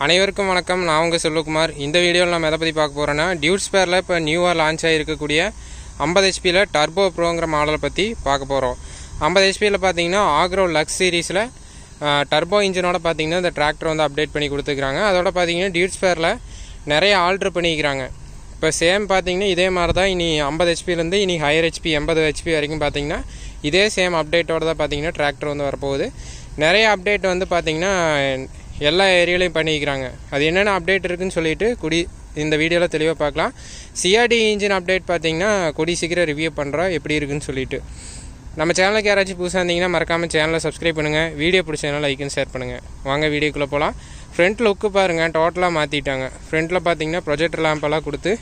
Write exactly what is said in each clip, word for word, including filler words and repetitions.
அனைவருக்கும் வணக்கம். நான் உங்கள் செல்வகுமார். இந்த வீடியோவில் நம்ம எதை பற்றி பார்க்க போகிறோன்னா, டியூட்ஸ் பேரில் இப்போ நியூவாக லான்ச் ஆகிருக்கக்கூடிய ஐம்பது ஹெச்பியில் டர்போ ப்ரோங்கிற மாடலை பற்றி பார்க்க போகிறோம். ஐம்பது ஹெச்பியில் பார்த்தீங்கன்னா ஆக்ரோலக்ஸ் சீரீஸில் டர்போ இன்ஜினோட பார்த்தீங்கன்னா இந்த டிராக்டர் வந்து அப்டேட் பண்ணி கொடுத்துருக்காங்க. அதோட பார்த்தீங்கன்னா டியூட்ஸ் பேரில் நிறைய ஆல்ட்ரு பண்ணிக்கிறாங்க. இப்போ சேம் பார்த்தீங்கன்னா இதே மாதிரி தான் இனி ஐம்பது ஹெச்பிலேருந்து இனி ஹையர் ஹெச்பி எண்பது ஹெச்பி வரைக்கும் பார்த்தீங்கன்னா இதே சேம் அப்டேட்டோட தான் பார்த்தீங்கன்னா டிராக்டர் வந்து வரப்போகுது. நிறைய அப்டேட் வந்து பார்த்தீங்கன்னா எல்லா ஏரியாலையும் பண்ணிக்கிறாங்க. அது என்னென்ன அப்டேட் இருக்குதுன்னு சொல்லிட்டு குடி இந்த வீடியோவில் தெளிவாக பார்க்கலாம். சிஆர்டி இன்ஜின் அப்டேட் பார்த்தீங்கன்னா கூடி சீக்கிரம் ரிவ்யூ பண்ணுறோம் எப்படி இருக்குன்னு சொல்லிட்டு. நம்ம சேனலுக்கு யாராச்சும் புதுசாக இருந்தீங்கன்னா மறக்காமல் சேனலை சப்ஸ்கிரைப் பண்ணுங்கள். வீடியோ பிடிச்சதுனா லைக் அண்ட் ஷேர் பண்ணுங்கள். வாங்க வீடியோக்குள்ளே போகலாம். ஃப்ரண்ட் லுக்கு பாருங்கள், டோட்டலாக மாற்றிட்டாங்க. ஃப்ரண்ட்டில் பார்த்தீங்கன்னா ப்ரொஜெக்டர் லேம்பெல்லாம் கொடுத்து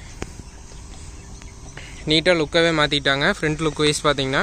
நீட்டாக லுக்கவே மாற்றிட்டாங்க. ஃப்ரண்ட் லுக் வைஸ் பார்த்தீங்கன்னா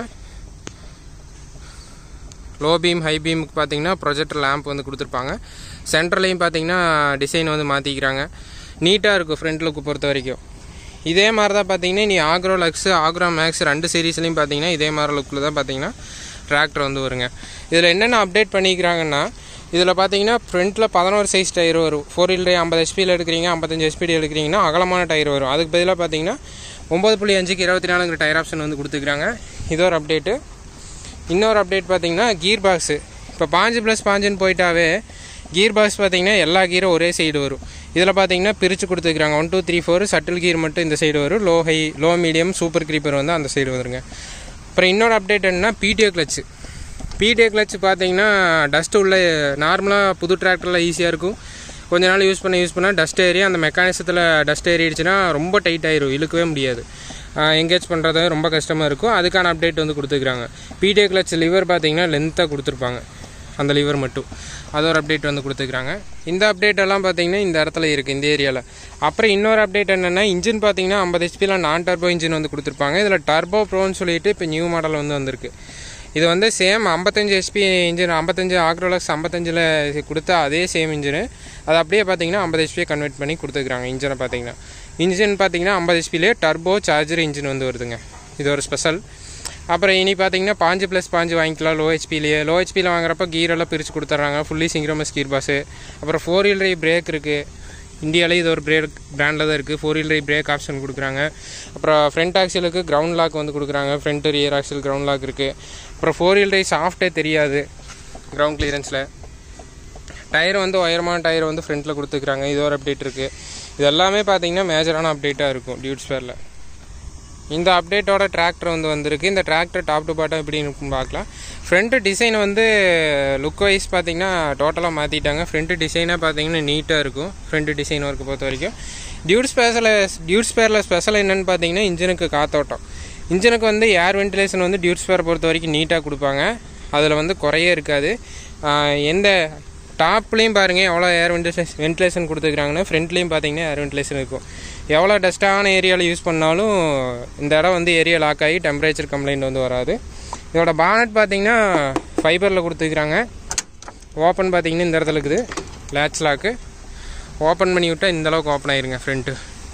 லோ பீம் ஹை பீமுக்கு பார்த்தீங்கன்னா ப்ரொஜெக்டர் லேம்ப் வந்து கொடுத்துருப்பாங்க. சென்டர்லையும் பார்த்தீங்கன்னா டிசைன் வந்து மாற்றிக்கிறாங்க. நீட்டாக இருக்கும் ஃப்ரண்ட் லுக்கு பொறுத்த வரைக்கும். இதே மாதிரி தான் பார்த்தீங்கன்னா நீ ஆக்ரோலக்ஸ் ஆக்ரோ மேக்ஸ் ரெண்டு சீரீஸ்லையும் பார்த்தீங்கன்னா இதே மாதிரி லுக்கில் தான் பார்த்தீங்கன்னா டிராக்டர் வந்து வருங்க. இதில் என்னென்ன அப்டேட் பண்ணிக்கிறாங்கன்னா, இதில் பார்த்தீங்கன்னா ஃப்ரண்ட்டில் பதினோரு சைஸ் டயர் வரும். ஃபோர் வீலர் ஐம்பது ஹெச்பியில் எடுக்கிறீங்க, ஐம்பத்தஞ்சு ஹெச்பிடி எடுக்கிறீங்கன்னா அகலமான டயர் வரும். அதுக்கு பதிலாக பார்த்தீங்கன்னா ஒம்பது புள்ளி அஞ்சுக்கு இருபத்தி நாலுங்கிற டயர் ஆப்ஷன் வந்து கொடுத்துருக்காங்க. இது ஒரு அப்டேட்டு. இன்னொரு அப்டேட் பார்த்தீங்கன்னா கீர் பாக்ஸு. இப்போ பாஞ்சு ப்ளஸ் பாஞ்சுன்னு போயிட்டாவே கீர் பாக்ஸ் பார்த்தீங்கன்னா எல்லா கீரும் ஒரே சைடு வரும். இதில் பார்த்தீங்கன்னா பிரித்து கொடுத்துருக்காங்க. One two three four shuttle gear மட்டும் இந்த சைடு வரும். Low high low medium super creeper வந்து அந்த சைடு வந்துருங்க. அப்புறம் இன்னொரு அப்டேட் என்னன்னா பிடிஓ கிளச்சு. பிடிஓ கிளச்சு பார்த்தீங்கன்னா டஸ்ட்டு உள்ள நார்மலாக புது டிராக்டரில் ஈஸியாக இருக்கும். கொஞ்ச நாள் யூஸ் பண்ண யூஸ் பண்ணால் டஸ்ட் ஏறி அந்த மெக்கானிசத்தில் டஸ்ட் ஏறிடுச்சுன்னா ரொம்ப டைட் ஆயிரும், இழுக்கவே முடியாது. எங்கேஜ் பண்ணுறது ரொம்ப கஷ்டமாக இருக்கும். அதுக்கான அப்டேட் வந்து கொடுத்துருக்காங்க. பிடிஓ கிளச் லிவர் பார்த்தீங்கன்னா லென்த்தாக கொடுத்துருப்பாங்க, அந்த லிவர் மட்டும். அது ஒரு அப்டேட் வந்து கொடுத்துருக்காங்க. இந்த அப்டேட் எல்லாம் பார்த்தீங்கன்னா இந்த இடத்துல இருக்குது, இந்த ஏரியாவில். அப்புறம் இன்னொரு அப்டேட் என்னென்னா, இன்ஜின் பார்த்தீங்கன்னா ஐம்பது ஹெச்பியில் நான் டர்போ இன்ஜின் வந்து கொடுத்துருப்பாங்க. இதில் டர்போ ப்ரோன்னு சொல்லிட்டு இப்போ நியூ மாடல் வந்து வந்திருக்கு. இது வந்து சேம் ஐம்பத்தஞ்சு ஹெச்பி இன்ஜின், ஐம்பத்தஞ்சு ஆக்ரோலக்ஸ் ஐம்பத்தஞ்சில் கொடுத்த அதே சேம் இன்ஜினு அது அப்படியே பார்த்தீங்கன்னா ஐம்பது ஹெச்பியை கன்வெர்ட் பண்ணி கொடுத்துருக்காங்க. இன்ஜினை பார்த்தீங்கன்னா இன்ஜின் பார்த்தீங்கன்னா ஐம்பது ஹெச்பிலே டர்போ சார்ஜர் இன்ஜின் வந்து வருதுங்க. இது ஒரு ஸ்பெஷல். அப்புறம் இனி பார்த்தீங்கன்னா பாஞ்சு ப்ளஸ் பாஞ்சு வாங்கிக்கலாம் லோ ஹெச்பிலேயே. லோ ஹெச்பியில் வாங்குறப்ப கீரெல்லாம் பிரித்து கொடுத்துட்றாங்க. Fully synchromesh gear boss. அப்புறம் ஃபோர் வீல் டிரைவ் பிரேக் இருக்குது. இந்தியாவிலே இது ஒரு பிரேக் பிராண்டில் தான் இருக்குது. Four wheel drive brake option கொடுக்குறாங்க. அப்புறம் ஃப்ரண்ட் ஆக்சிலுக்கு கிரவுண்ட் லாக் வந்து கொடுக்குறாங்க. Front rear axle ground lock இருக்குது. அப்புறம் ஃபோர் வீல் டிரைவ் சாஃப்டே தெரியாது கிரவுண்ட் கிளியரன்ஸில். டயர் வந்து உயரமான டயர் வந்து ஃப்ரண்ட்டில் கொடுத்துருக்குறாங்க. இது ஒரு அப்டேட் இருக்குது. இது எல்லாமே பார்த்தீங்கன்னா மேஜரான அப்டேட்டாக இருக்கும் டியூட்ஸ் பேரில். இந்த அப்டேட்டோட டிராக்டர் வந்து வந்திருக்கு. இந்த டிராக்டர் டாப் டு பாட்டம் எப்படி இருக்குன்னு பார்க்கலாம். ஃப்ரண்ட்டு டிசைன் வந்து லுக் வைஸ் பார்த்தீங்கன்னா டோட்டலாக மாற்றிட்டாங்க. ஃப்ரண்ட்டு டிசைனாக பார்த்தீங்கன்னா நீட்டாக இருக்கும். ஃப்ரண்ட்டு டிசைன் ஒர்க்கு பொறுத்த வரைக்கும் டியூட்ஸ் பேரில் டியூட்ஸ் பேரில் ஸ்பெஷல் என்னென்னு பார்த்தீங்கன்னா இன்ஜினுக்கு காத்தோட்டம். இன்ஜினுக்கு வந்து ஏர் வென்டிலேஷன் வந்து டியூட்ஸ் பேரை பொறுத்த வரைக்கும் நீட்டாக கொடுப்பாங்க. அதில் வந்து குறையே இருக்காது. எந்த டாப்லேயும் பாருங்கள் எவ்வளோ ஏர் வென்டிலேஷன் வென்டிலேஷன் கொடுத்துருக்காங்கன்னா, ஃப்ரண்ட்லேயும் பார்த்தீங்கன்னா ஏர் வென்டிலேஷன் இருக்கும். எவ்வளோ டஸ்ட்டான ஏரியாவில் யூஸ் பண்ணாலும் இந்த இடம் வந்து ஏரியா லாக் ஆகி டெம்பரேச்சர் கம்ப்ளைண்ட் வந்து வராது. இதோட பானட் பார்த்தீங்கன்னா ஃபைபரில் கொடுத்துருக்குறாங்க. ஓப்பன் பார்த்தீங்கன்னா இந்த இடத்துல இருக்குது லேட்ச் லாக்கு. ஓப்பன் பண்ணி விட்டால் இந்தளவுக்கு ஓப்பன் ஆயிருங்க. ஃப்ரண்ட்டு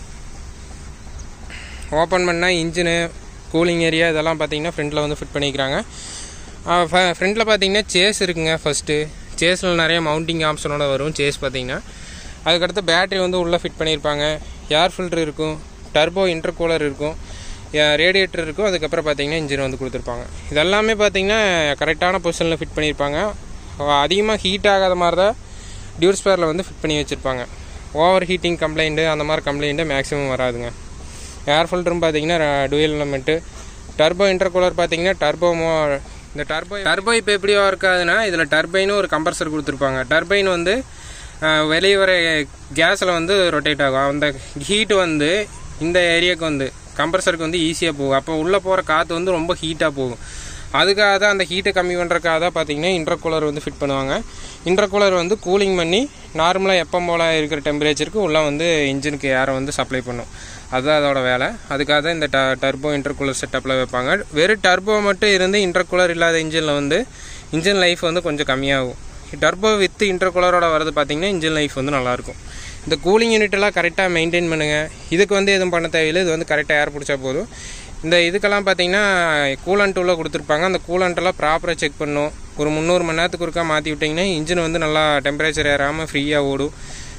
ஓப்பன் பண்ணால் இன்ஜினு கூலிங் ஏரியா இதெல்லாம் பார்த்தீங்கன்னா ஃப்ரண்ட்டில் வந்து ஃபிட் பண்ணிக்கிறாங்க. ஃப்ரண்ட்டில் பார்த்தீங்கன்னா சேஸ் இருக்குங்க. ஃபஸ்ட்டு சேஸில் நிறைய மவுண்டிங் ஆப்ஷனோட வரும். சேஸ் பார்த்தீங்கன்னா அதுக்கடுத்து பேட்ரி வந்து உள்ளே ஃபிட் பண்ணியிருப்பாங்க. ஏர் ஃபில்ட்ரு இருக்கும். டர்போ இன்டர்கூலர் இருக்கும். ரேடியேட்டர் இருக்கும். அதுக்கப்புறம் பார்த்தீங்கன்னா இன்ஜின் வந்து கொடுத்துருப்பாங்க. இதெல்லாமே பார்த்தீங்கன்னா கரெக்டான பொசிஷனில் ஃபிட் பண்ணியிருப்பாங்க. அதிகமாக ஹீட் ஆகாத மாதிரி தான் டியூட்ஸ் பேரில் வந்து ஃபிட் பண்ணி வச்சுருப்பாங்க. ஓவர் ஹீட்டிங் கம்ப்ளைண்ட்டு அந்த மாதிரி கம்ப்ளைண்ட்டு மேக்ஸிமம் வராதுங்க. ஏர் ஃபில்டரும் பார்த்தீங்கன்னா டூயல் எலமெண்ட்டு. டர்போ இன்டர்கூலர் பார்த்தீங்கன்னா டர்போ மோ இந்த டர்போ டர்போ இப்போ எப்படி இருக்காதுன்னா, இதில் டர்பைனும் ஒரு கம்ப்ரஸர் கொடுத்துருப்பாங்க. டர்பைன் வந்து வெளியே வர கேஸில் வந்து ரொட்டேட் ஆகும். அந்த ஹீட்டு வந்து இந்த ஏரியாவுக்கு வந்து கம்ப்ரஸருக்கு வந்து ஈஸியாக போகும். அப்போ உள்ளே போகிற காற்று வந்து ரொம்ப ஹீட்டாக போகும். அதுக்காக தான் அந்த ஹீட்டை கம்மி பண்ணுறதுக்காக தான் பார்த்தீங்கன்னா இன்டர்கூலர் வந்து ஃபிட் பண்ணுவாங்க. இன்டர்கூலர் வந்து கூலிங் பண்ணி நார்மலாக எப்போ போல் இருக்கிற டெம்பரேச்சருக்கு உள்ளே வந்து இன்ஜினுக்கு ஏரை வந்து சப்ளை பண்ணும். அதுதான் அதோட வேலை. அதுக்காக தான் இந்த ட டர்போ இன்டர்கூலர் செட்டப்பில் வைப்பாங்க. வெறும் டர்போ மட்டும் இருந்து இன்டர்கூலர் இல்லாத இன்ஜினில் வந்து இன்ஜின் லைஃப் வந்து கொஞ்சம் கம்மியாகும். டர்போ வித் இன்டர்கூலரோட வரது பார்த்தீங்கன்னா இன்ஜின் லைஃப் வந்து நல்லாயிருக்கும். இந்த கூலிங் யூனிட்டெல்லாம் கரெக்டாக மெயின்டைன் பண்ணுங்கள். இதுக்கு வந்து எதுவும் பண்ண தேவையில்லை. இது வந்து கரெக்டாக ஏர் பிடிச்சா போதும். இந்த இதுக்கெல்லாம் பார்த்தீங்கன்னா கூலண்ட் உள்ள கொடுத்துருப்பாங்க. அந்த கூலண்ட்டெல்லாம் ப்ராப்பராக செக் பண்ணும். ஒரு முந்நூறு மணி நேரத்துக்கு ஒருக்கா மாற்றி விட்டிங்கன்னா இன்ஜின் வந்து நல்லா டெம்பரேச்சர் ஏறாமல் ஃப்ரீயாக ஓடும்.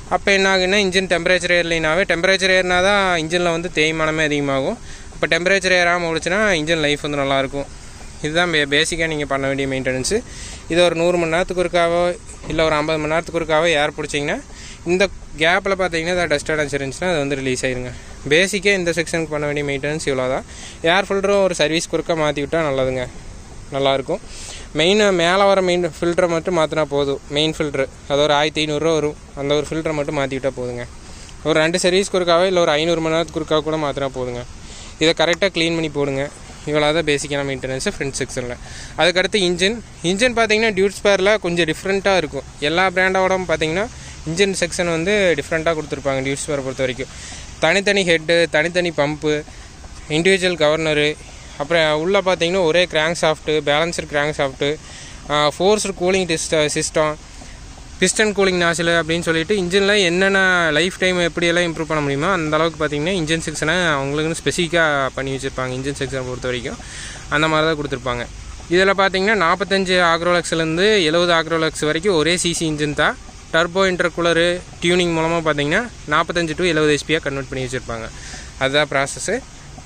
அப்போ என்ன ஆகுன்னா இன்ஜின் டெம்பரேச்சர் ஏறலைனாவே டெம்பரேச்சர் ஏறினா தான் இன்ஜினில் வந்து தேய்மானமே அதிகமாகும். இப்போ டெம்பரேச்சர் ஏறாமல் ஓடுச்சுன்னா இன்ஜின் லைஃப் வந்து நல்லாயிருக்கும். இதுதான் பே பேசிக்காக நீங்கள் பண்ண வேண்டிய மெயின்டெனன்ஸு. இது ஒரு நூறு மணி நேரத்துக்கு ஒருக்காவோ இல்லை ஒரு ஐம்பது மணி நேரத்துக்கு ஒருக்காவோ ஏர் பிடிச்சிங்கன்னா இந்த கேப்பில் பார்த்தீங்கன்னா அதை டஸ்ட் அடைஞ்சி இருந்துச்சுன்னா அது வந்து ரிலீஸ் ஆயிருங்க. பேசிக்காக இந்த செக்ஷனுக்கு பண்ண வேண்டிய மெயின்டெனன்ஸ் இவ்வளோ தான். ஏர் ஃபில்டரும் ஒரு சர்வீஸ் குறுக்க மாற்றி விட்டால் நல்லதுங்க, நல்லாயிருக்கும். மெயின் மேலே வர மெயின் ஃபில்டரை மட்டும் மாற்றினா போதும். மெயின் ஃபில்ட்ரு அது ஒரு ஆயிரத்தி ஐநூறுரூவா வரும். அந்த ஒரு ஃபில்டரை மட்டும் மாற்றி விட்டால் போதுங்க. ஒரு ரெண்டு சர்வீஸ் குறுக்காவோ இல்லை ஒரு ஐநூறு மணி நேரத்துக்கு குறுக்காக கூட மாற்றினா போதுங்க. இதை கரெக்டாக க்ளீன் பண்ணி போடுங்க. இவ்வளோ தான் பேசிக்கான மெயின்டெனன்ஸு ஃப்ரண்ட் செக்ஷனில். அதுக்கடுத்து இன்ஜின் இன்ஜின் பார்த்தீங்கன்னா டியூட்ஸ் பேரில் கொஞ்சம் டிஃப்ரெண்ட்டாக இருக்கும். எல்லா பிராண்டோட பார்த்தீங்கன்னா இன்ஜின் செக்ஷன் வந்து டிஃப்ரெண்ட்டாக கொடுத்துருப்பாங்க. டியூட்ஸ் பேரை பொறுத்த வரைக்கும் தனித்தனி ஹெட்டு, தனித்தனி பம்பு, இண்டிவிஜுவல் கவர்னரு, அப்புறம் உள்ளே பார்த்தீங்கன்னா ஒரே crank shaft, balancer crank shaft, forced cooling டிஸ்ட சிஸ்டம், பிஸ்டன் கூலிங் நாசில் அப்படின்னு சொல்லிட்டு இன்ஜினில் என்னென்ன லைஃப் டைம் எப்படியெல்லாம் இம்ப்ரூவ் பண்ண முடியுமோ அந்த அளவுக்கு பார்த்தீங்கன்னா இன்ஜின் செக்ஷனை அவங்களுக்குன்னு ஸ்பெசிஃபிக்காக பண்ணி வச்சுருப்பாங்க. இன்ஜின் செக்ஷனை பொறுத்த வரைக்கும் அந்த மாதிரி தான் கொடுத்துருப்பாங்க. இதில் பார்த்தீங்கன்னா நாற்பத்தஞ்சு ஆக்ரோலக்ஸ்லேருந்து எழுபது ஆக்ரோலக்ஸ் வரைக்கும் ஒரே சிசி இன்ஜின் தான். டர்போ இன்டர்கூலரு டியூனிங் மூலமாக பார்த்தீங்கன்னா நாற்பத்தஞ்சு டு எழுபது ஹெச்பியாக கன்வெர்ட் பண்ணி வச்சுருப்பாங்க. அதுதான் ப்ராசஸ்ஸு.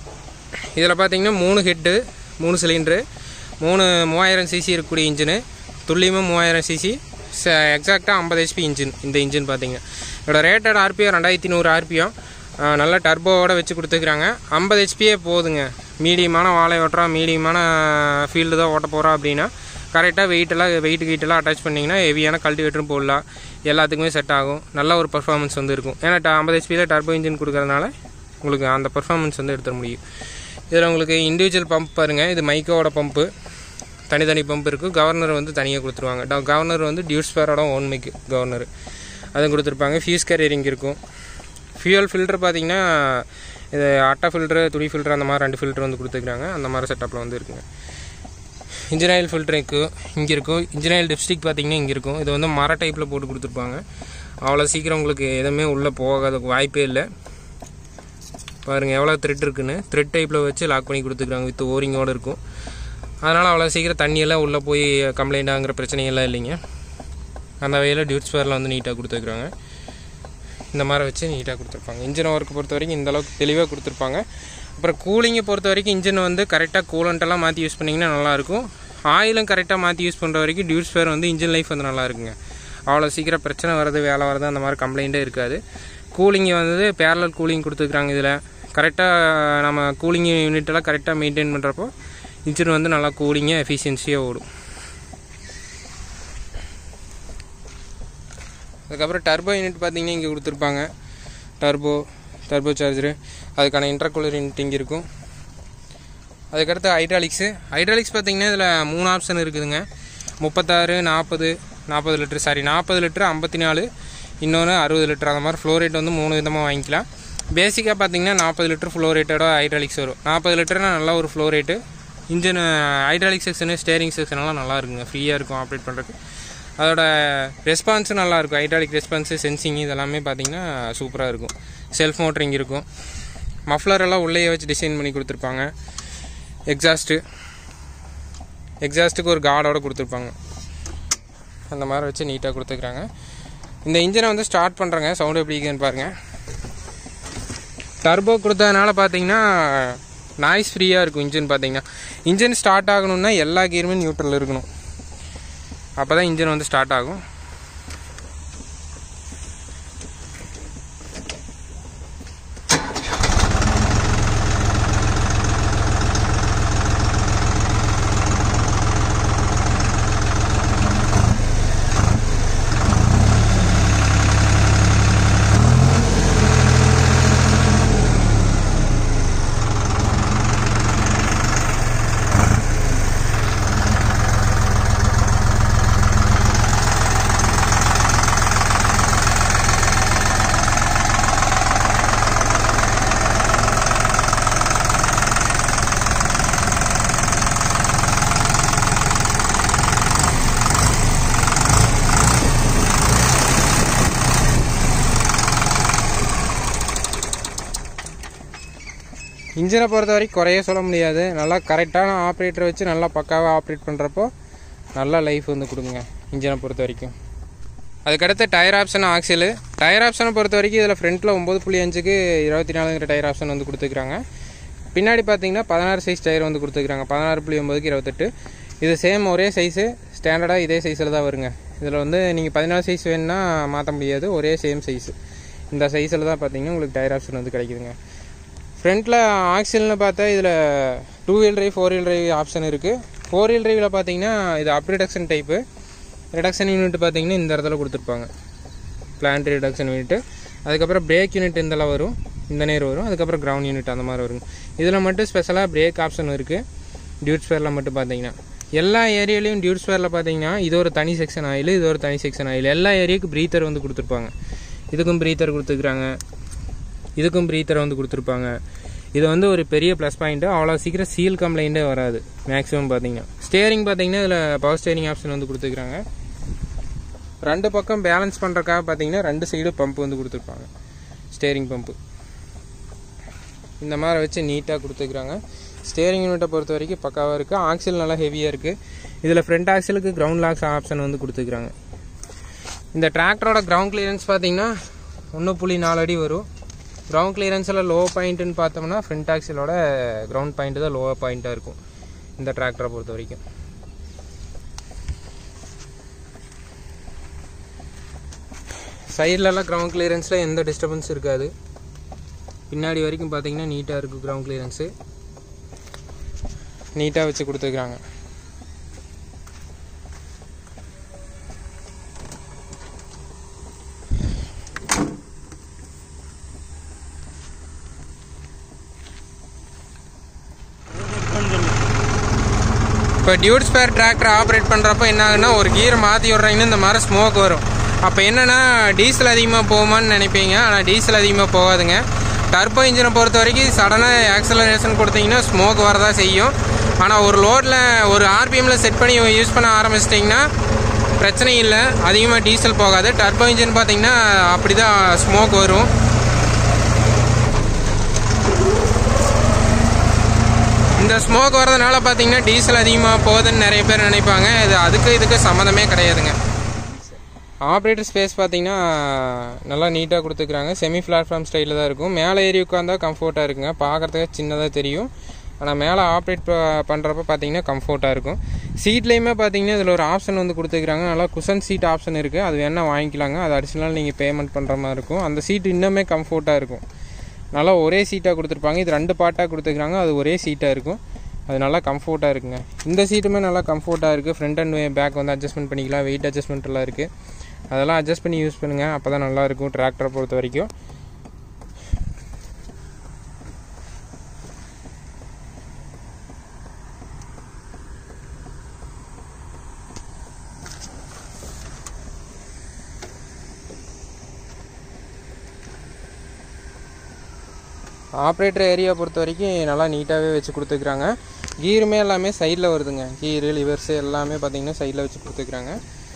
இதில் பார்த்தீங்கன்னா மூணு ஹெட்டு, மூணு சிலிண்ட்ரு, மூணு மூவாயிரம் சிசி இருக்கக்கூடிய இன்ஜினு, துல்லியமாக மூவாயிரம் சிசி, எக்ஸாக்டாக ஐம்பது ஹெச்பி இன்ஜின். இந்த இன்ஜின் பார்த்தீங்கன்னா இதோட ரேட்டட் ஆர்பிஎம் ரெண்டாயிரத்தி நூறு ஆர்பிஎம். நல்லா டர்போவோட வச்சு கொடுத்துக்கிறாங்க. ஐம்பது ஹெச்பியே போதுங்க. மீடியமான வாழை ஓட்டுறோம், மீடியமான ஃபீல்டு தான் ஓட்ட போகிறோம் அப்படின்னா கரெக்டாக வெயிட்டெல்லாம் வெயிட் கீட்டெல்லாம் அட்டாச் பண்ணிங்கன்னா ஹெவியான கல்டிவேட்டரும் போடலாம். எல்லாத்துக்குமே செட் ஆகும். நல்ல ஒரு பர்ஃபார்மன்ஸ் வந்து இருக்கும். ஏன்னா ஐம்பது ஹெச்பியில் டர்போ இன்ஜின் கொடுக்கறதுனால உங்களுக்கு அந்த பர்ஃபார்மன்ஸ் வந்து எடுத்துட முடியும். இதில் உங்களுக்கு இண்டிவிஜுவல் பம்ப் பாருங்கள். இது மைக்கோட பம்பு, தனித்தனி பம்ப் இருக்குது. கவர்னர் வந்து தனியாக கொடுத்துருவாங்க. கவர்னர் வந்து டியூட்ஸ் பேரோட ஓன் மைக்கு கவர்னர் அதுவும் கொடுத்துருப்பாங்க. ஃபியூஸ் கேரியரிங் இருக்கும். ஃபியூயல் ஃபில்டர் பார்த்தீங்கன்னா இது அட்டை ஃபில்ட்ரு, துணி ஃபில்ட்ரு அந்த மாதிரி ரெண்டு ஃபில்ட்ரு வந்து கொடுத்துருக்காங்க. அந்த மாதிரி செட்டப்பில் வந்து இருக்குங்க. இன்ஜின் ஆயில் ஃபில்ட்ரு இருக்குது, இங்கே இருக்கும். இன்ஜின் ஆயில் டிப்ஸ்டிக் பார்த்தீங்கன்னா இங்கே இருக்கும். இது வந்து மர டைப்பில் போட்டு கொடுத்துருப்பாங்க. அவ்வளோ சீக்கிரம் உங்களுக்கு எதுவுமே உள்ளே போகாததுக்கு வாய்ப்பே இல்லை. பாருங்கள் எவ்வளோ த்ரெட் இருக்குன்னு. த்ரெட் டைப்பில் வச்சு லாக் பண்ணி கொடுத்துருக்காங்க. வித் ஓரிங்கோடு இருக்கும். அதனால் அவ்வளோ சீக்கிரம் தண்ணியெல்லாம் உள்ளே போய் கம்ப்ளைண்ட் ஆகிற பிரச்சனையெல்லாம் இல்லைங்க. அந்த வகையில் டியூட்ஸ் பேரில் வந்து நீட்டாக கொடுத்துருக்குறாங்க. இந்த மாதிரி வச்சு நீட்டாக கொடுத்துருப்பாங்க. இன்ஜின் ஒர்க்கு பொறுத்த வரைக்கும் இந்தளவுக்கு தெளிவாக கொடுத்துருப்பாங்க. அப்புறம் கூலிங்கை பொறுத்த வரைக்கும் இன்ஜின் வந்து கரெக்டாக கூலண்ட்டெல்லாம் மாற்றி யூஸ் பண்ணிங்கன்னா நல்லாயிருக்கும். ஆயிலும் கரெக்டாக மாற்றி யூஸ் பண்ணுற வரைக்கும் டியூட்ஸ் பேர் வந்து இன்ஜின் லைஃப் வந்து நல்லா இருக்குங்க. அவ்வளோ சீக்கிரம் பிரச்சனை வருது, வேலை வருது அந்த மாதிரி கம்ப்ளைண்ட்டே இருக்காது. கூலிங்கை வந்து பேரலல் கூலிங் கொடுத்துருக்குறாங்க. இதில் கரெக்டாக நம்ம கூலிங் யூனிட்டெல்லாம் கரெக்டாக மெயின்டைன் பண்ணுறப்போ இன்ஜின் வந்து நல்லா கூலிங்காக எஃபிஷியன்சியாக ஓடும். அதுக்கப்புறம் டர்போ யூனிட் பார்த்தீங்கன்னா இங்கே கொடுத்துருப்பாங்க. டர்போ டர்போ சார்ஜரு, அதுக்கான இன்டர்கூலர் யூனிட் இங்கே இருக்கும். அதுக்கடுத்து ஹைட்ராலிக்ஸு. ஹைட்ராலிக்ஸ் பார்த்தீங்கன்னா இதில் மூணு ஆப்ஷன் இருக்குதுங்க. முப்பத்தாறு, நாற்பது, நாற்பது லிட்டரு சாரி நாற்பது லிட்டரு, ஐம்பத்தி நாலு, இன்னொன்று அறுபது லிட்டர். அந்த மாதிரி ஃப்ளோ ரேட் வந்து மூணு விதமாக வாங்கிக்கலாம். பேசிக்காக பார்த்தீங்கன்னா நாற்பது லிட்டர் ஃப்ளோ ரேட்டோட ஹைட்ராலிக்ஸ் வரும். நாற்பது லிட்டர்னா நல்ல ஒரு flow rate. Engine hydraulic section, steering செக்ஷனெல்லாம் நல்லா இருக்குங்க. ஃப்ரீயாக இருக்கும் ஆப்ரேட் பண்ணுறதுக்கு. அதோட ரெஸ்பான்ஸும் நல்லாயிருக்கும். ஹைட்ராலிக் ரெஸ்பான்ஸு, சென்சிங் இதெல்லாமே பார்த்தீங்கன்னா சூப்பராக இருக்கும். செல்ஃப் மோட்டரிங் இருக்கும். மஃப்ளர் எல்லாம் உள்ளேயே வச்சு டிசைன் பண்ணி கொடுத்துருப்பாங்க. எக்ஸாஸ்ட்டு எக்ஸாஸ்ட்டுக்கு ஒரு கார்டோடு கொடுத்துருப்பாங்க. அந்த மாதிரி வச்சு நீட்டாக கொடுத்துருக்குறாங்க. இந்த இன்ஜினை வந்து ஸ்டார்ட் பண்ணுறேங்க. சவுண்டு எப்படி இருக்குன்னு பாருங்கள். டர்போ கொடுத்ததுனால பார்த்தீங்கன்னா நாய்ஸ் ஃப்ரீயாக இருக்கும். இன்ஜின் பார்த்தீங்கன்னா இன்ஜின் ஸ்டார்ட் ஆகணும்னா எல்லா கியருமே நியூட்ரல் இருக்கணும். அப்போ தான் இன்ஜின் வந்து ஸ்டார்ட் ஆகும். இன்ஜினை பொறுத்த வரைக்கும் குறைய சொல்ல முடியாது. நல்லா கரெக்டான ஆப்ரேட்டரை வச்சு நல்லா பக்காவாக ஆப்ரேட் பண்ணுறப்போ நல்லா லைஃப் வந்து கொடுங்க இன்ஜினை பொறுத்த வரைக்கும். அதுக்கடுத்து டயர் ஆப்ஷன் ஆக்சில். டயர் ஆப்ஷனை பொறுத்த வரைக்கும் இதில் ஃப்ரண்ட்டில் ஒம்பது புள்ளி அஞ்சுக்கு இருபத்தி நாலுங்கிற டயர் ஆப்ஷன் வந்து கொடுத்துருக்காங்க. பின்னாடி பார்த்தீங்கன்னா பதினாறு சைஸ் டயர் வந்து கொடுத்துருக்காங்க, பதினாறு புள்ளி ஒம்பதுக்கு இருபத்தெட்டு. இது சேம் ஒரே சைஸு, ஸ்டாண்டர்டாக இதே சைஸில் தான் வருங்க. இதில் வந்து நீங்கள் பதினாலு சைஸ் வேணுன்னா மாற்ற முடியாது, ஒரே சேம் சைஸு. இந்த சைஸில் தான் பார்த்தீங்கன்னா உங்களுக்கு டயர் ஆப்ஷன் வந்து கிடைக்குதுங்க. ஃப்ரண்ட்டில் ஆக்சில்னு பார்த்தா இதில் two wheel drive four wheel drive option இருக்குது. ஃபோர் வீல் ட்ரைவில் பார்த்தீங்கன்னா இது hub reduction type. Reduction unit பார்த்தீங்கன்னா இந்த இடத்துல கொடுத்துருப்பாங்க, பிளான்ட் ரிடக்ஷன் யூனிட்டு. அதுக்கப்புறம் பிரேக் யூனிட் இந்தளவு வரும், இந்த நேரம் வரும். அதுக்கப்புறம் கிரவுண்ட் யூனிட் அந்த மாதிரி வருங்க. இதில் மட்டும் ஸ்பெஷலாக பிரேக் ஆப்ஷன் இருக்குது. டியூட்ஸ் ஃபேரில் மட்டும் பார்த்தீங்கன்னா எல்லா ஏரியாலையும் டியூட்ஸ் ஃபேரில் பார்த்தீங்கன்னா இது ஒரு தனி செக்ஷன் ஆயில், இது ஒரு தனி செக்ஷன் ஆயில். எல்லா ஏரியாவுக்கும் ப்ரீத்தர் வந்து கொடுத்துருப்பாங்க. இதுக்கும் ப்ரீத்தர் கொடுத்துருக்குறாங்க, இதுக்கும் ப்ரீத்தர் வந்து கொடுத்துருப்பாங்க. இது வந்து ஒரு பெரிய ப்ளஸ் பாயிண்ட்டு. அவ்வளோ சீக்கிரம் சீல் கம்ப்ளைண்ட்டே வராது மேக்ஸிமம் பார்த்தீங்கன்னா. ஸ்டேரிங் பார்த்தீங்கன்னா இதில் பவர் ஸ்டேரிங் ஆப்ஷன் வந்து கொடுத்துருக்குறாங்க. ரெண்டு பக்கம் பேலன்ஸ் பண்ணுறக்காக பார்த்தீங்கன்னா ரெண்டு சைடு பம்ப் வந்து கொடுத்துருப்பாங்க, ஸ்டேரிங் பம்ப்பு இந்த மாதிரி வச்சு நீட்டாக கொடுத்துருக்குறாங்க. ஸ்டேரிங் யூனிட்டை பொறுத்த வரைக்கும் பக்காவாக இருக்குது. ஆக்சில் நல்லா ஹெவியாக இருக்குது. இதில் ஃப்ரண்ட் ஆக்சிலுக்கு கிரவுண்ட் லாக்ஸ் ஆப்ஷன் வந்து கொடுத்துருக்குறாங்க. இந்த டிராக்டரோட கிரவுண்ட் கிளியரன்ஸ் பார்த்தீங்கன்னா ஒன்று புள்ளி நாலு அடி வரும். கிரவுண்ட் கிளியரன்ஸில் லோ பாயிண்ட்டுன்னு பார்த்தோம்னா ஃப்ரண்ட் ஆக்சிலோட கிரவுண்ட் பாயிண்ட்டு தான் லோவர் பாயிண்ட்டாக இருக்கும் இந்த டிராக்டரை பொறுத்த வரைக்கும். சைட்லலாம் கிரவுண்ட் கிளியரன்ஸில் எந்த டிஸ்டர்பன்ஸ் இருக்காது. பின்னாடி வரைக்கும் பார்த்தீங்கன்னா நீட்டாக இருக்குது. கிரவுண்ட் கிளியரன்ஸு நீட்டாக வச்சு கொடுத்துருக்குறாங்க. இப்போ டியூட்ஸ் ஃபேர் டிராக்டர் ஆப்ரேட் பண்ணுறப்போ என்ன ஆகுன்னா, ஒரு கீரை மாற்றி விட்றாங்கன்னா இந்த மாதிரி ஸ்மோக் வரும். அப்போ என்னென்னா டீசல் அதிகமாக போகுமான்னு நினைப்பீங்க, ஆனால் டீசல் அதிகமாக போகாதுங்க. டர்போ இன்ஜினை பொறுத்த வரைக்கும் சடனாக ஆக்சலரேஷன் கொடுத்தீங்கன்னா ஸ்மோக் வரதான் செய்யும். ஆனால் ஒரு லோடில் ஒரு ஆர்பிஎம்மில் செட் பண்ணி யூஸ் பண்ண ஆரம்பிச்சிட்டிங்கன்னா பிரச்சனை இல்லை, அதிகமாக டீசல் போகாது. டர்போ இன்ஜின் பார்த்தீங்கன்னா அப்படி தான் ஸ்மோக் வரும். இந்த ஸ்மோக் வரதுனால பார்த்தீங்கன்னா டீசல் அதிகமாக போகுதுன்னு நிறைய பேர் நினைப்பாங்க. இது அதுக்கு இதுக்கு சம்மந்தமே கிடையாதுங்க. ஆப்ரேட்டர் ஸ்பேஸ் பார்த்தீங்கன்னா நல்லா நீட்டாக கொடுத்துருக்குறாங்க. செமி பிளாட்ஃபார்ம் ஸ்டைலில் தான் இருக்கும். மேலே ஏறி உட்காந்தா கம்ஃபர்ட்டாக இருக்குங்க. பார்க்குறதுக்கு சின்னதாக தெரியும், ஆனால் மேலே ஆப்ரேட் பண்ணுறப்ப பார்த்தீங்கன்னா கம்ஃபர்ட்டாக இருக்கும். சீட்லேயுமே பார்த்தீங்கன்னா இதில் ஒரு ஆப்ஷன் வந்து கொடுத்துருக்குறாங்க. நல்லா குஷன் சீட் ஆப்ஷன் இருக்குது, அது வேணால் வாங்கிக்கலாங்க. அது அடிஷ்னலாக நீங்கள் பேமெண்ட் பண்ணுற மாதிரி இருக்கும். அந்த சீட் இன்னுமே கம்ஃபர்ட்டாக இருக்கும். நல்லா ஒரே சீட்டாக கொடுத்துருப்பாங்க. இது ரெண்டு பார்ட்டாக கொடுத்துருக்குறாங்க, அது ஒரே சீட்டாக இருக்கும். அது நல்லா கம்ஃபர்ட்டாக இருக்குங்க. இந்த சீட்டுமே நல்லா கம்ஃபர்ட்டாக இருக்குது. ஃப்ரண்ட் அண்ட் பேக் வந்து அட்ஜஸ்ட்மெண்ட் பண்ணிக்கலாம். வெயிட் அட்ஜஸ்ட்மெண்ட் எல்லாம் இருக்குது. அதெல்லாம் அட்ஜஸ்ட் பண்ணி யூஸ் பண்ணுங்கள், அப்போ தான் நல்லாயிருக்கும் டிராக்டரை பொறுத்த வரைக்கும். ஆப்ரேட்டர் ஏரியா பொறுத்த வரைக்கும் நல்லா நீட்டாகவே வச்சு கொடுத்துருக்குறாங்க. கீருமே எல்லாமே சைடில் வருதுங்க. கீரு லிவர்ஸு எல்லாமே பார்த்தீங்கன்னா சைடில் வச்சு கொடுத்துருக்குறாங்க.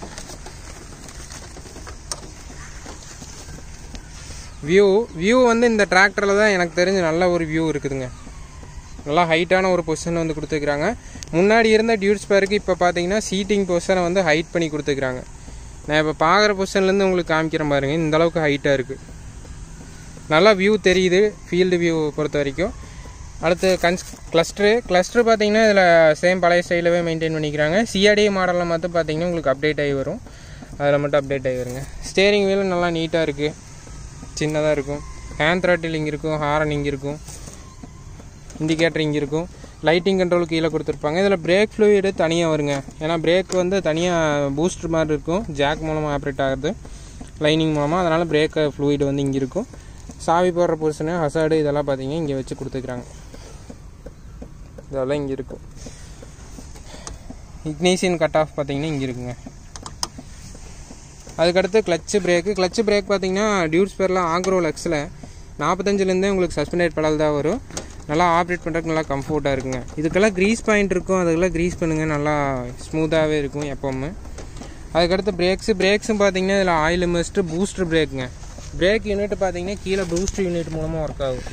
வியூ வியூ வந்து இந்த டிராக்டரில் தான் எனக்கு தெரிஞ்சு நல்ல ஒரு வியூ இருக்குதுங்க. நல்லா ஹைட்டான ஒரு பொசிஷன் வந்து கொடுத்துருக்குறாங்க. முன்னாடி இருந்த டியூட்ஸ் பேருக்கு இப்போ பார்த்தீங்கன்னா சீட்டிங் பொசிஷனை வந்து ஹைட் பண்ணி கொடுத்துருக்குறாங்க. நான் இப்போ பார்க்குற பொசிஷன்லேருந்து உங்களுக்கு காமிக்கிறேன் பாருங்கள், இந்தளவுக்கு ஹைட்டாக இருக்குது. நல்லா வியூ தெரியுது ஃபீல்டு வியூ பொறுத்த வரைக்கும். அடுத்து கன்ஸ் கிளஸ்டரு கிளஸ்டர் பார்த்தீங்கன்னா இதில் சேம் பழைய ஸ்டைலவே மெயின்டைன் பண்ணிக்கிறாங்க. சிஆர்டி மாடலில் மட்டும் பார்த்தீங்கன்னா உங்களுக்கு அப்டேட் ஆகி வரும், அதில் மட்டும் அப்டேட் ஆகி வருங்க. ஸ்டேரிங் வீலும் நல்லா நீட்டாக இருக்குது, சின்னதாக இருக்கும். ஹேண்ட் த்ராட்டில் இங்கே இருக்கும், ஹாரன் இங்கே இருக்கும், இண்டிகேட்டர் இங்கே இருக்கும். லைட்டிங் கண்ட்ரோல் கீழே கொடுத்துருப்பாங்க. இதில் பிரேக் ஃப்ளூயிடு தனியாக வருங்க. ஏன்னா பிரேக் வந்து தனியாக பூஸ்டர் மாதிரி இருக்கும், ஜாக் மூலமாக ஆப்ரேட் ஆகுது லைனிங் மூலமாக. அதனால் பிரேக் ஃப்ளூயிடு வந்து இங்கே இருக்கும். சாவி போடுற பொசிஷனு ஹசார்டு இதெல்லாம் பார்த்தீங்கன்னா இங்கே வச்சு கொடுத்துருக்குறாங்க. இதெல்லாம் இங்கே இருக்கும். இக்னிஷியன் கட் ஆஃப் பார்த்தீங்கன்னா இங்கே இருக்குங்க. அதுக்கடுத்து கிளச்சு பிரேக்கு கிளச்சு பிரேக் பார்த்தீங்கன்னா டியூட்ஸ் பேரில் ஆக்ரோலக்ஸில் நாற்பத்தஞ்சிலேருந்தே உங்களுக்கு சஸ்பெண்டட் பெடல் தான் வரும். நல்லா ஆப்ரேட் பண்ணுறதுக்கு நல்லா கம்ஃபர்ட்டாக இருக்குங்க. இதுக்கெல்லாம் க்ரீஸ் பாயிண்ட் இருக்கும், அதுக்கெல்லாம் க்ரீஸ் பண்ணுங்கள், நல்லா ஸ்மூத்தாகவே இருக்கும் எப்போவுமே. அதுக்கடுத்து பிரேக்ஸு பிரேக்ஸும் பார்த்தீங்கன்னா இதில் ஆயில் இமர்ஸ்டு பூஸ்டர் பிரேக்குங்க. பிரேக் யூனிட் பார்த்தீங்கன்னா கீழே பூஸ்டர் யூனிட் மூலமாக ஒர்க் ஆகும்.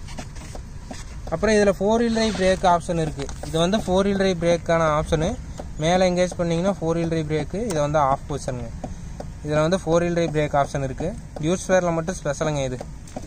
அப்புறம் இதில் four wheel drive brake option இருக்குது. இது வந்து ஃபோர் வீல் ட்ரைவ் பிரேக்கான ஆப்ஷனு. மேலே எங்கேஜ் பண்ணிங்கன்னா ஃபோர் வீல் ட்ரைவ் பிரேக்கு. இது வந்து ஆஃப் பொசிஷனுங்க. இதில் வந்து four wheel drive brake option இருக்குது. டியூட்ஸ் ஃபேரில் மட்டும் ஸ்பெஷலுங்க. இது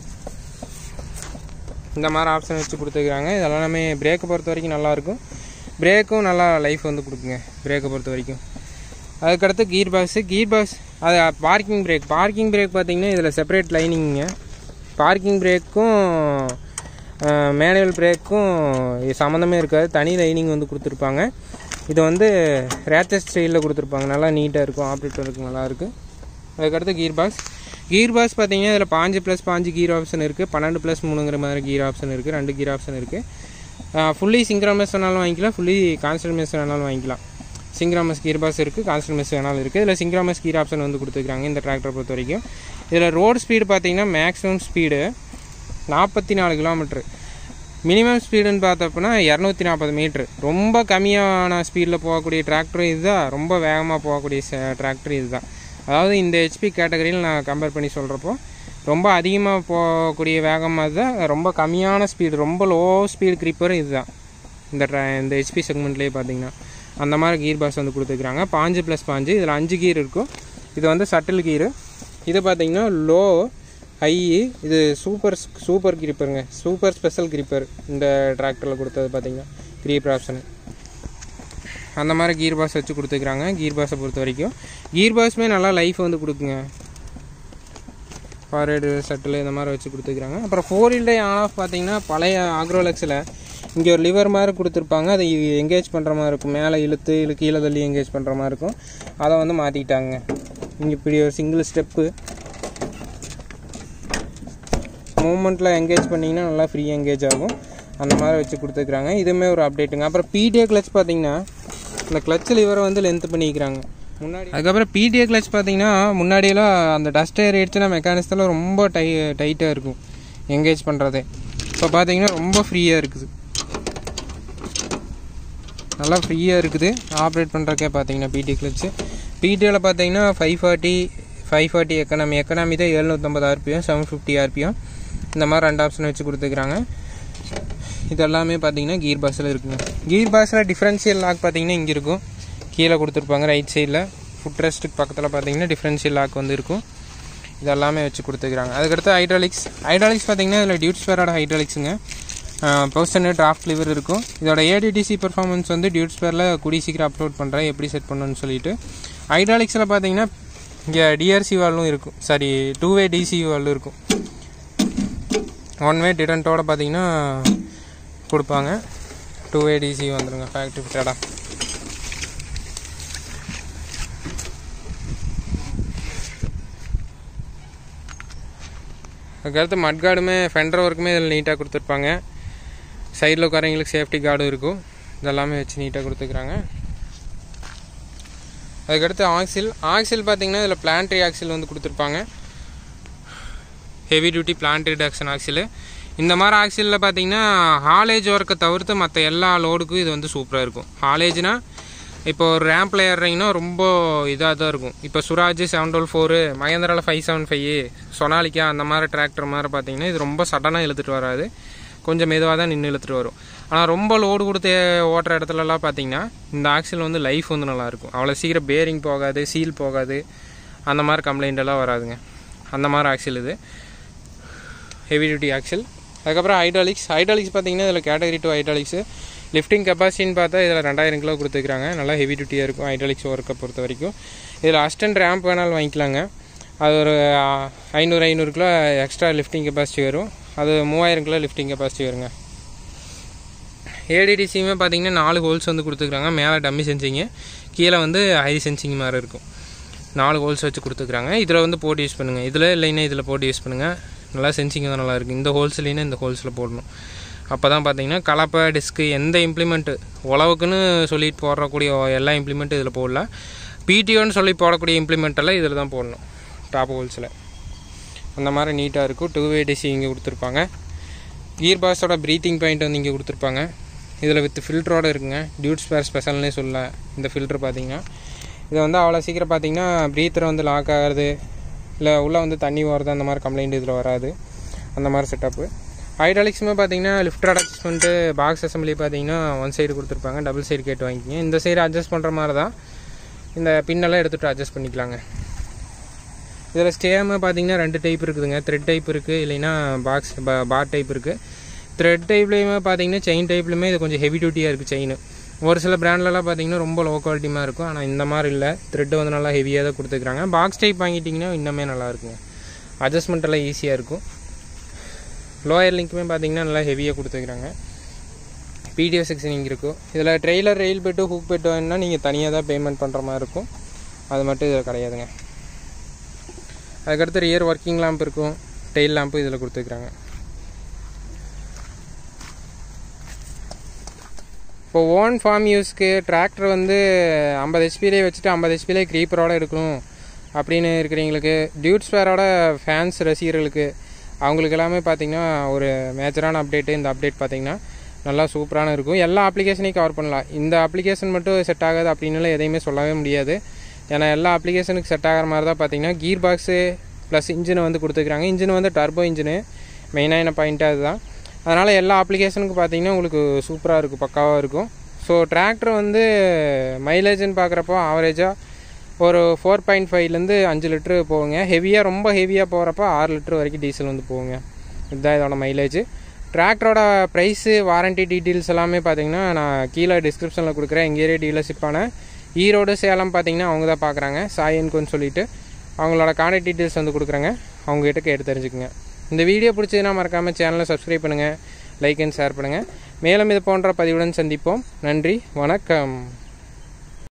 இந்த மாதிரி ஆப்ஷன் வச்சு கொடுத்துருக்காங்க. இதெல்லாம் நம்ம பிரேக்கை பொறுத்த வரைக்கும் நல்லாயிருக்கும். பிரேக்கும் நல்லா லைஃப் வந்து கொடுக்குங்க பிரேக்கை பொறுத்த வரைக்கும். அதுக்கடுத்து கீர் பாக்ஸு. கீர் பாக்ஸ் அது பார்க்கிங் பிரேக். பார்க்கிங் பிரேக் பார்த்திங்கன்னா இதில் செப்பரேட் லைனிங்க. பார்க்கிங் பிரேக்கும் மேனுவல் பிரேக்கும் சம்மந்தமே இருக்காது, தனி லைனிங் வந்து கொடுத்துருப்பாங்க. இது வந்து ரேச்சர் ஸ்டைலில் கொடுத்துருப்பாங்க. நல்லா நீட்டாக இருக்கும், ஆப்ரேட்டருக்கு நல்லாயிருக்கு. அதுக்கடுத்து கீர் பாக்ஸ். கீர் பாக்ஸ் பார்த்திங்கன்னா இதில் பாஞ்சு ப்ளஸ் பாஞ்சு கீர் ஆப்ஷன் இருக்குது. பன்னெண்டு ப்ளஸ் மூணுங்கிற மாதிரி கீர் ஆப்ஷன் இருக்குது. ரெண்டு கீர் ஆப்ஷன் இருக்குது. ஃபுல்லி சிங்க்ரோமஸ் வேணாலும் வாங்கிக்கலாம், ஃபுல்லி கான்ஸ்டன்ட் வேணாலும் வாங்கிக்கலாம். சிங்க்ரோமஸ் கீர் பாக்ஸ் இருக்குது, கான்ஸ்டன்ட் வேணாலும் இருக்குது. இதில் சிங்க்ரோமஸ் கீர் ஆப்ஷன் வந்து கொடுத்துருக்காங்க இந்த டிராக்டரை பொறுத்த வரைக்கும். இதில் ரோடு ஸ்பீடு பார்த்திங்கன்னா மேக்ஸிமம் ஸ்பீடு நாற்பத்தி நாலு கிலோமீட்ரு. மினிமம் ஸ்பீடுன்னு பார்த்தப்போனா இரநூத்தி நாற்பது மீட்ரு. ரொம்ப கம்மியான ஸ்பீடில் போகக்கூடிய டிராக்டரும் இதுதான், ரொம்ப வேகமாக போகக்கூடிய டிராக்டர் இது தான். அதாவது இந்த ஹெச்பி கேட்டகரியில் நான் கம்பேர் பண்ணி சொல்கிறப்போ ரொம்ப அதிகமாக போகக்கூடிய வேகமாக தான், ரொம்ப கம்மியான ஸ்பீடு, ரொம்ப லோ ஸ்பீடு கிரிப்பரும் இது தான் இந்த ட்ரா இந்த ஹெச்பி செக்மெண்ட்லேயே பார்த்திங்கன்னா. அந்த மாதிரி கீர் பாக்ஸ் வந்து கொடுத்துருக்குறாங்க. பாஞ்சு ப்ளஸ் பாஞ்சு. இதில் அஞ்சு கீர் இருக்கும். இது வந்து சட்டில் கீரு. இது பார்த்திங்கன்னா லோ ஹை. இது சூப்பர் சூப்பர் கிரிப்பருங்க, சூப்பர் ஸ்பெஷல் கிரிப்பர் இந்த டிராக்டரில் கொடுத்தது பார்த்திங்கன்னா கிரீப்பர் ஆப்ஷனு. அந்த மாதிரி கீர் பாக்ஸ் வச்சு கொடுத்துருக்குறாங்க. கீர் பாக்ஸை பொறுத்த வரைக்கும் கீர் பாக்ஸுமே நல்லா லைஃப் வந்து கொடுக்குங்க. ஃபார்வேர்டு சட்டில் இந்த மாதிரி வச்சு கொடுத்துருக்குறாங்க. அப்புறம் four wheel drive on off பார்த்திங்கன்னா பழைய ஆக்ரோலக்ஸில் இங்கே ஒரு லிவர் மாதிரி கொடுத்துருப்பாங்க. அதை எங்கேஜ் பண்ணுற மாதிரி இருக்கும். மேலே இழுத்து இல்லை கீழே தள்ளி எங்கேஜ் பண்ணுற மாதிரி இருக்கும். அதை வந்து மாற்றிக்கிட்டாங்க. இங்கே இப்படி ஒரு சிங்கிள் ஸ்டெப்பு மூமெண்ட்டில் எங்கேஜ் பண்ணிங்கன்னா நல்லா ஃப்ரீ எங்கேஜ் ஆகும். அந்த மாதிரி வச்சு கொடுத்துருக்குறாங்க. இதுவுமே ஒரு அப்டேட்டுங்க. அப்புறம் பிடிஏ கிளச் பார்த்திங்கன்னா இந்த கிளச் லிவரை வந்து லென்த் பண்ணிக்கிறாங்க முன்னாடி. அதுக்கப்புறம் பிடிஏ கிளச் பார்த்திங்கன்னா முன்னாடியெல்லாம் அந்த டஸ்ட் ஏர் ஆயிடுச்சுன்னா மெக்கானிக்ஸில் ரொம்ப டை டைட்டாக இருக்கும் எங்கேஜ் பண்ணுறதே. இப்போ பார்த்திங்கன்னா ரொம்ப ஃப்ரீயாக இருக்குது, நல்லா ஃப்ரீயாக இருக்குது ஆப்ரேட் பண்ணுறக்கே. பார்த்திங்கன்னா பிடி கிளச்சு பிடிஏவில் பார்த்திங்கன்னா five forty five forty economy economy தான் எழுநூற்றம்பது ஆர்பிஎம், செவன் ஃபிஃப்டி ஆர்பிஎம் இந்த மாதிரி ரெண்டு ஆப்ஷன் வச்சு கொடுத்துருக்குறாங்க. இது எல்லாமே பார்த்திங்கன்னா கீர் பாக்ஸில் இருக்குங்க. கீர் பாக்ஸில் டிஃப்ரென்ஷியல் லாக் பார்த்திங்கன்னா இங்கே இருக்கும், கீழே கொடுத்துருப்பாங்க ரைட் சைடில். ஃபுட் ரெஸ்ட்டுக்கு பக்கத்தில் பார்த்திங்கன்னா டிஃப்ரென்ஷியல் லாக் வந்து இருக்கும். இது எல்லாமே வச்சு கொடுத்துருக்குறாங்க. அதுக்கடுத்து ஹைட்ராலிக்ஸ். ஹைட்ராலிக்ஸ் பார்த்திங்கன்னா இதில் டியூட்ஸ் ஃபேரோட ஹைட்ராலிக்ஸுங்க. பர்சனு டிராஃப்ட் லிவர் இருக்கும். இதோட ஏடிடிசி பர்ஃபார்மன்ஸ் வந்து டியூட்ஸ் ஃபேரில் கூடி சீக்கிரம் அப்லோட் பண்ணுறேன், எப்படி செட் பண்ணணும்னு சொல்லிட்டு. ஹைட்ராலிக்ஸில் பார்த்திங்கன்னா இங்கே டிஆர்சி வால்வும் இருக்கும், சாரி டூ வே டிசி வால்வும் இருக்கும். ஒன் வே டிடன்ட்டோட பார்த்திங்கன்னா கொடுப்பாங்க. டூ வே டிசி வந்துடுங்க ஃபேக்ட்ரி ஃபிட்டடாக. அதுக்கடுத்து மட் கார்டுமே ஃபெண்டர் ஒர்க்குமே இதில் நீட்டாக கொடுத்துருப்பாங்க. சைடில் உட்காரவங்களுக்கு சேஃப்டி கார்டும் இருக்கும். இதெல்லாமே வச்சு நீட்டாக கொடுத்துருக்குறாங்க. அதுக்கடுத்து ஆக்சில். ஆக்சில் பார்த்திங்கன்னா இதில் பிளான்ட்ரி ஆக்சில் வந்து கொடுத்துருப்பாங்க. Heavy duty planet reduction axle. இந்த மாதிரி ஆக்சிலில் பார்த்திங்கன்னா ஹாலேஜ் ஒர்க்கை தவிர்த்து மற்ற எல்லா லோடுக்கும் இது வந்து சூப்பராக இருக்கும். ஹாலேஜ்னால் இப்போ ஒரு ரேம்பில் ஏறுறீங்கன்னா ரொம்ப இதாக தான் இருக்கும். இப்போ சுராஜ் செவன் டோல் ஃபோரு, மகேந்திராவில் ஃபைவ் செவன் ஃபைவ், சொனாலிக்கா அந்த மாதிரி டிராக்டர் மாதிரி பார்த்திங்கன்னா இது ரொம்ப சடனாக இழுத்துட்டு வராது, கொஞ்சம் மெதுவாக தான் நின்று இழுத்துட்டு வரும். ஆனால் ரொம்ப லோடு கொடுத்து ஓட்டுற இடத்துலலாம் பார்த்திங்கன்னா இந்த ஆக்சில் வந்து லைஃப் வந்து நல்லாயிருக்கும். அவ்வளோ சீக்கிரம் பேரிங் போகாது, சீல் போகாது, அந்த மாதிரி கம்ப்ளைண்ட் எல்லாம் வராதுங்க. அந்த மாதிரி ஆக்சில் இது ஹெவி டியூட்டி ஆக்சில். அதுக்கப்புறம் ஹைட்ராலிக்ஸ். ஹைட்ராலிக்ஸ் பார்த்திங்கன்னா இதில் கேட்டகரி டூ ஹைட்ராலிக்ஸு. லிஃப்டிங் கெப்பாசிட்டின்னு பார்த்தா இதில் ரெண்டாயிரம் கிலோ கொடுத்துருக்காங்க. நல்லா ஹெவி டியூட்டியாக இருக்கும் ஹைட்ராலிக்ஸ் ஒர்க்கை பொறுத்த வரைக்கும். இதில் அஸ்டன்ட் ரேம்ப் வேணாலும் வாங்கிக்கலாங்க. அது ஒரு ஐநூறு ஐநூறு கிலோ எக்ஸ்ட்ரா லிஃப்டிங் கெப்பாசிட்டி வரும். அது மூவாயிரம் கிலோ லிஃப்டிங் கெப்பாசிட்டி வருங்க. ஏடிடிசியுமே பார்த்திங்கன்னா நாலு ஹோல்ஸ் வந்து கொடுத்துருக்காங்க. மேலே டம்மி சென்சிங்கு, கீழே வந்து ஹை சென்சிங் மாதிரி இருக்கும். நாலு ஹோல்ஸ் வச்சு கொடுத்துருக்காங்க. இதில் வந்து போட்டு யூஸ் பண்ணுங்கள். இதில் இல்லைன்னா இதில் போட்டு யூஸ் பண்ணுங்கள். நல்லா சென்சிங் தான் நல்லாயிருக்கு. இந்த ஹோல்ஸ் இல்லைன்னா இந்த ஹோல்ஸில் போடணும். அப்போ தான் பார்த்திங்கன்னா கலப்பை டிஸ்க்கு எந்த இம்ப்ளிமெண்ட்டு உழவுக்குன்னு சொல்லிட்டு போடக்கூடிய எல்லா இம்ப்ளிமெண்ட்டும் இதில் போடலாம். பிடிஓன்னு சொல்லி போடக்கூடிய இம்ப்ளிமெண்ட்டெல்லாம் இதில் தான் போடணும் டாப் ஹோல்ஸில். அந்த மாதிரி நீட்டாக இருக்கும். டூ வே டிசி இங்கே கொடுத்துருப்பாங்க. கீர் பாக்ஸோட ப்ரீத்திங் பாயிண்ட் வந்து இங்கே கொடுத்துருப்பாங்க. இதில் வித் ஃபில்டரோடு இருக்குங்க. டியூட்ஸ் ஸ்பேர் ஸ்பெஷல்னே சொல்ல இந்த ஃபில்ட்ரு பார்த்திங்கன்னா இதை வந்து அவ்வளோ சீக்கிரம் பார்த்திங்கன்னா ப்ரீத்தரை வந்து லாக் ஆகிறது இல்லை உள்ளே வந்து தண்ணி போகிறது அந்த மாதிரி கம்ப்ளைண்ட் இதில் வராது. அந்த மாதிரி செட்டப்பு. ஹைட்ராலிக்ஸுமே பார்த்தீங்கன்னா லிஃப்ட் அட்ஜஸ்ட்மெண்ட்டு பாக்ஸ் அசம்பிளி பார்த்தீங்கன்னா ஒன் சைடு கொடுத்துருப்பாங்க, டபுள் சைடு கேட்டு வாங்கிக்கிங்க. இந்த சைடு அட்ஜஸ்ட் பண்ணுற மாதிரி தான், இந்த பின்னெல்லாம் எடுத்துகிட்டு அட்ஜஸ்ட் பண்ணிக்கலாங்க. இதில் ஸ்டேமே பார்த்தீங்கன்னா ரெண்டு டைப் இருக்குதுங்க, த்ரெட் டைப் இருக்குது, இல்லைன்னா பாக்ஸ் பார் டைப் இருக்குது. த்ரெட் டைப்லேயுமே பார்த்தீங்கன்னா செயின் டைப்லையுமே இது கொஞ்சம் ஹெவி டியூட்டியாக இருக்குது செயின். ஒரு சில பிராண்ட்லலாம் பார்த்தீங்கன்னா ரொம்ப லோ குவாலிட்டியாக இருக்கும், ஆனால் இந்த மாதிரி இல்லை, த்ரெட்டு வந்து நல்லா ஹெவியாக தான் கொடுத்துருக்குறாங்க. பாக்ஸ் டைப் வாங்கிட்டிங்கன்னா இன்னுமே நல்லா இருக்குங்க, அட்ஜஸ்ட்மெண்ட் எல்லாம் ஈஸியாக இருக்கும். லோயர் லிங்க்குமே பார்த்தீங்கன்னா நல்லா ஹெவியாக கொடுத்துருக்குறாங்க. பிடிஎஃப் செக்ஷனிங் இருக்கும். இதில் trailer rail bed hook bed வேணுன்னா நீங்கள் தனியாக தான் பேமெண்ட் பண்ணுற மாதிரி இருக்கும், அது மட்டும் இதில் கிடையாதுங்க. அதுக்கடுத்து ரியர் ஒர்க்கிங் லேம்ப் இருக்கும், டெயில் லேம்ப்பு இதில் கொடுத்துருக்குறாங்க. இப்போ ஓன் ஃபார்ம் யூஸ்க்கு டிராக்டர் வந்து ஐம்பது ஹெச்பிலே வச்சுட்டு ஐம்பது ஹெச்பிலே க்ரீப்பரோட எடுக்கணும் அப்படின்னு இருக்கிறவங்களுக்கு, டியூட்ஸ் ஃபேரோட ஃபேன்ஸ் ரசிகர்களுக்கு, அவங்களுக்கு எல்லாமே பார்த்திங்கன்னா ஒரு மேஜரான அப்டேட்டு. இந்த அப்டேட் பார்த்திங்கன்னா நல்லா சூப்பரான இருக்கும், எல்லா அப்ளிகேஷனையும் கவர் பண்ணலாம். இந்த அப்ளிகேஷன் மட்டும் செட் ஆகாது அப்படின்னுலாம் எதையுமே சொல்லவே முடியாது. ஏன்னா எல்லா அப்ளிகேஷனுக்கு செட் ஆகிற மாதிரி தான் பார்த்திங்கன்னா கீர் பாக்ஸு ப்ளஸ் இன்ஜினை வந்து கொடுத்துருக்குறாங்க. இன்ஜின் வந்து டர்போ இன்ஜினு, மெயினான பாயிண்ட்டு அதுதான். அதனால் எல்லா அப்ளிகேஷனுக்கு பார்த்திங்கன்னா உங்களுக்கு சூப்பராக இருக்கும், பக்காவாக இருக்கும். ஸோ டிராக்டர் வந்து மைலேஜ்னு பார்க்குறப்போ ஆவரேஜாக ஒரு ஃபோர் பாயிண்ட் ஃபைவ்லேருந்து அஞ்சு லிட்ரு போகுங்க. ஹெவியாக ரொம்ப ஹெவியாக போகிறப்போ ஆறு லிட்ரு வரைக்கும் டீசல் வந்து போகுங்க. இதுதான் இதோட மைலேஜ். டிராக்டரோட ப்ரைஸு, வாரண்ட்டி டீட்டெயில்ஸ் எல்லாமே பார்த்திங்கன்னா நான் கீழே டிஸ்கிரிப்ஷனில் கொடுக்குறேன். எங்கள் ஏரியா டீலர்ஷிப்பான ஈரோடு சேலம் பார்த்திங்கன்னா அவங்க தான் பார்க்குறாங்க, சாயன்குன்னு சொல்லிட்டு. அவங்களோட கான்டாக்ட் டீட்டெயில்ஸ் வந்து கொடுக்குறேங்க, அவங்ககிட்ட கேட்டு தெரிஞ்சுக்குங்க. இந்த வீடியோ பிடிச்சதுன்னா மறக்காமல் சேனலை சப்ஸ்கிரைப் பண்ணுங்கள், லைக் அண்ட் ஷேர் பண்ணுங்கள். மேலும் இது போன்ற பதிவுடன் சந்திப்போம். நன்றி, வணக்கம்.